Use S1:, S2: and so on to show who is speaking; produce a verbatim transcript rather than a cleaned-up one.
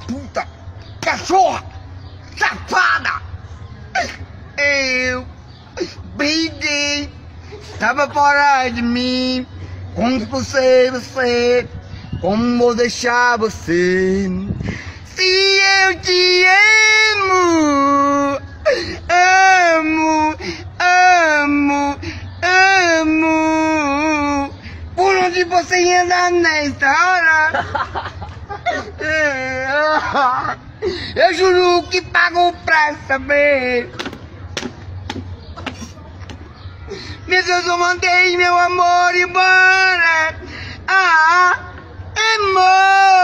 S1: puta, cachorra, safada. Eu briguei, tava fora de mim. Como você, você, como vou deixar você? Se eu te amo, amo, amo, amo. Por onde você anda nesta hora? Eu juro que pago pra saber. Meu Deus, eu mandei meu amor embora. Ah, amor.